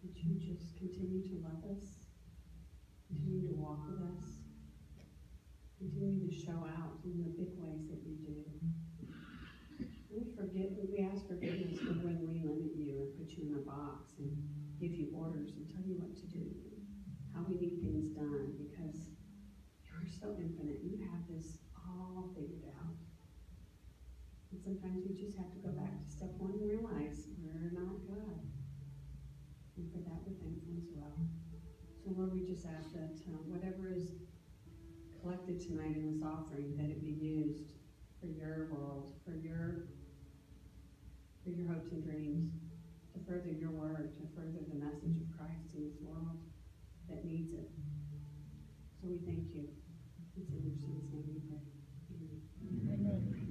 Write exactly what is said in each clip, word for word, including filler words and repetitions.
Would you just continue to love us, continue to walk with us, continue to show out in the big ways that you do. We forget, we ask forgiveness for when we limit you and put you in a box and give you orders and tell you what to do, how we need things done, because you're so infinite. You have this all figured out. And sometimes we just have to go back to step one and realize we're not God. And for that, we're thankful as well. So Lord, we just ask that uh, whatever is collected tonight in this offering, that it be used for your world, for your for your hopes and dreams, to further your word, to further the message of Christ in this world that needs it. So we thank you. It's in your son's name we pray. Amen. Amen.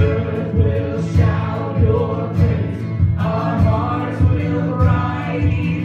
Our hearts will rise.